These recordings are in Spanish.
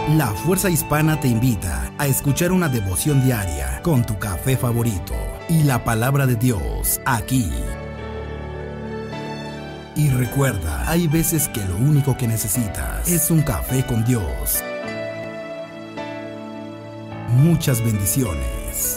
La Fuerza Hispana te invita a escuchar una devoción diaria con tu café favorito y la palabra de Dios aquí. Y recuerda, hay veces que lo único que necesitas es un café con Dios. Muchas bendiciones.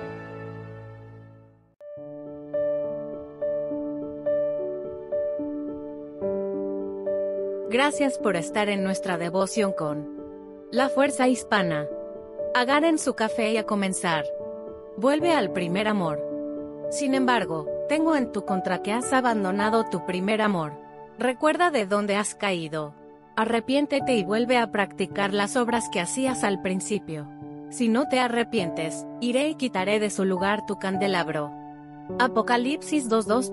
Gracias por estar en nuestra devoción con La Fuerza Hispana. Agarren su café y a comenzar. Vuelve al primer amor. Sin embargo, tengo en tu contra que has abandonado tu primer amor. Recuerda de dónde has caído. Arrepiéntete y vuelve a practicar las obras que hacías al principio. Si no te arrepientes, iré y quitaré de su lugar tu candelabro. Apocalipsis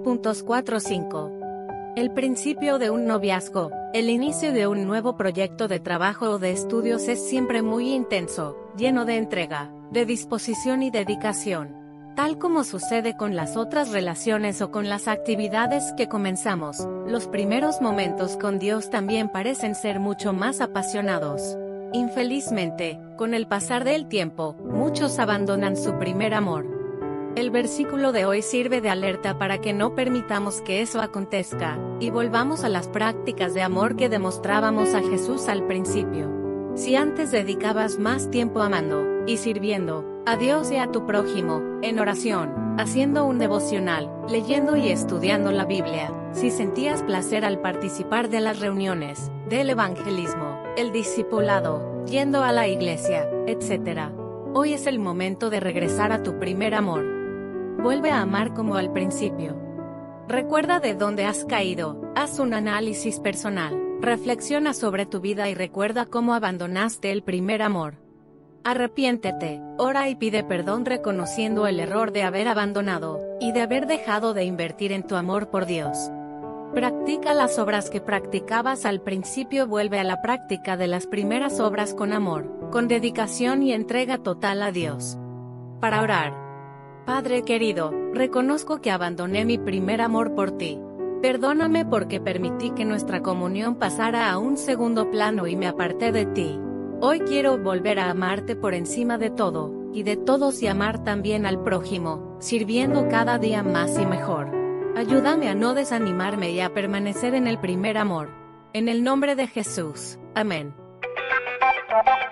2:2.4-5. El principio de un noviazgo, el inicio de un nuevo proyecto de trabajo o de estudios es siempre muy intenso, lleno de entrega, de disposición y dedicación. Tal como sucede con las otras relaciones o con las actividades que comenzamos, los primeros momentos con Dios también parecen ser mucho más apasionados. Infelizmente, con el pasar del tiempo, muchos abandonan su primer amor. El versículo de hoy sirve de alerta para que no permitamos que eso acontezca, y volvamos a las prácticas de amor que demostrábamos a Jesús al principio. Si antes dedicabas más tiempo amando y sirviendo a Dios y a tu prójimo, en oración, haciendo un devocional, leyendo y estudiando la Biblia, si sentías placer al participar de las reuniones, del evangelismo, el discipulado, yendo a la iglesia, etc. Hoy es el momento de regresar a tu primer amor. Vuelve a amar como al principio. Recuerda de dónde has caído, haz un análisis personal, reflexiona sobre tu vida y recuerda cómo abandonaste el primer amor. Arrepiéntete, ora y pide perdón reconociendo el error de haber abandonado, y de haber dejado de invertir en tu amor por Dios. Practica las obras que practicabas al principio, vuelve a la práctica de las primeras obras con amor, con dedicación y entrega total a Dios. Para orar. Padre querido, reconozco que abandoné mi primer amor por ti. Perdóname porque permití que nuestra comunión pasara a un segundo plano y me aparté de ti. Hoy quiero volver a amarte por encima de todo, y de todos y amar también al prójimo, sirviendo cada día más y mejor. Ayúdame a no desanimarme y a permanecer en el primer amor. En el nombre de Jesús. Amén.